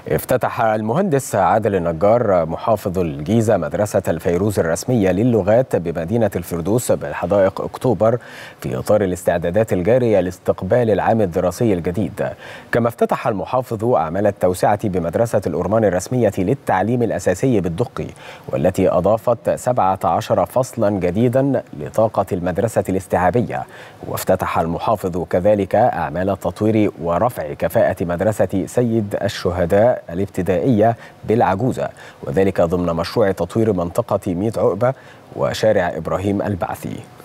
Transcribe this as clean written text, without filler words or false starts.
افتتح المهندس عادل النجار محافظ الجيزة مدرسة الفيروز الرسمية للغات بمدينة الفردوس بحدائق أكتوبر في إطار الاستعدادات الجارية لاستقبال العام الدراسي الجديد. كما افتتح المحافظ أعمال التوسعة بمدرسة الأورمان الرسمية للتعليم الأساسي بالدقي، والتي أضافت 17 فصلا جديدا لطاقة المدرسة الاستيعابية. وافتتح المحافظ كذلك أعمال التطوير ورفع كفاءة مدرسة سيد الشهداء الابتدائية بالعجوزة، وذلك ضمن مشروع تطوير منطقة 100 عقبة وشارع إبراهيم البعثي.